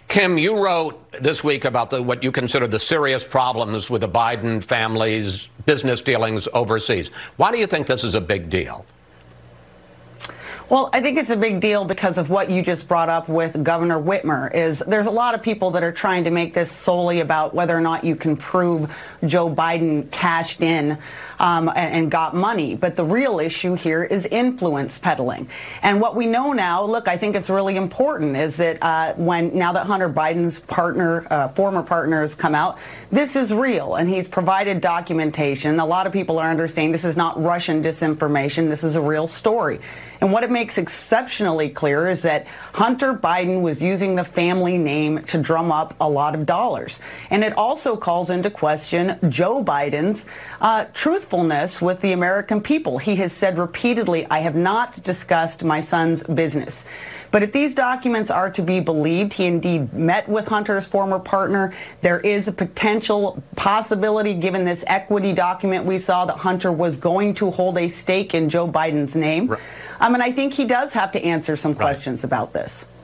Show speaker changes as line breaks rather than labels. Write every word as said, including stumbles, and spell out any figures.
Kim, you wrote this week about the, what you consider the serious problems with the Biden family's business dealings overseas. Why do you think this is a big deal?
Well, I think it's a big deal because of what you just brought up with Governor Whitmer. Is there's a lot of people that are trying to make this solely about whether or not you can prove Joe Biden cashed in um, and, and got money. But the real issue here is influence peddling. And what we know now, look, I think it's really important, is that uh, when now that Hunter Biden's partner, uh, former partner has come out, this is real. And he's provided documentation. A lot of people are understanding this is not Russian disinformation. This is a real story. And what it makes exceptionally clear is that Hunter Biden was using the family name to drum up a lot of dollars. And it also calls into question Joe Biden's uh, truthfulness with the American people. He has said repeatedly, I have not discussed my son's business. But if these documents are to be believed, he indeed met with Hunter's former partner. There is a potential possibility, given this equity document we saw, that Hunter was going to hold a stake in Joe Biden's name. Right. Um, and I think he does have to answer some questions right. about this.